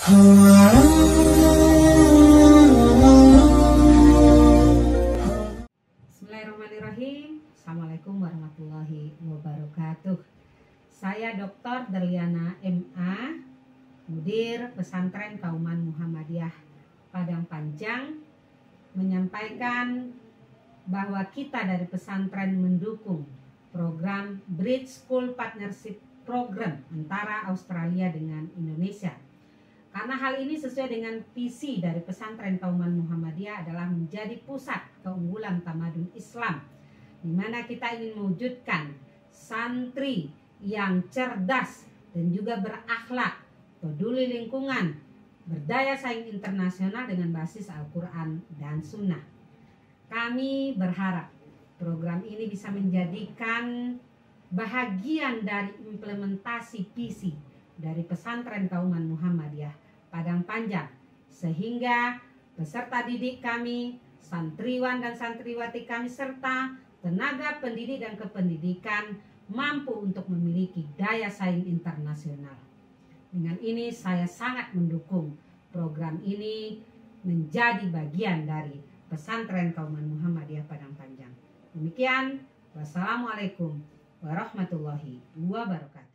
Bismillahirrahmanirrahim. Assalamualaikum warahmatullahi wabarakatuh. Saya Dr. Derliana MA, Mudir Pesantren Kauman Muhammadiyah Padang Panjang, menyampaikan bahwa kita dari pesantren mendukung program Bridge School Partnership Program antara Australia dengan Indonesia. Karena hal ini sesuai dengan visi dari pesantren Kauman Muhammadiyah adalah menjadi pusat keunggulan tamadun Islam, di mana kita ingin mewujudkan santri yang cerdas dan juga berakhlak, peduli lingkungan, berdaya saing internasional dengan basis Al-Quran dan Sunnah. Kami berharap program ini bisa menjadikan bahagian dari implementasi visi dari pesantren Kauman Muhammadiyah Padang Panjang, sehingga peserta didik kami, santriwan dan santriwati kami, serta tenaga pendidik dan kependidikan mampu untuk memiliki daya saing internasional. Dengan ini saya sangat mendukung program ini menjadi bagian dari pesantren Kauman Muhammadiyah Padang Panjang. Demikian, wassalamualaikum warahmatullahi wabarakatuh.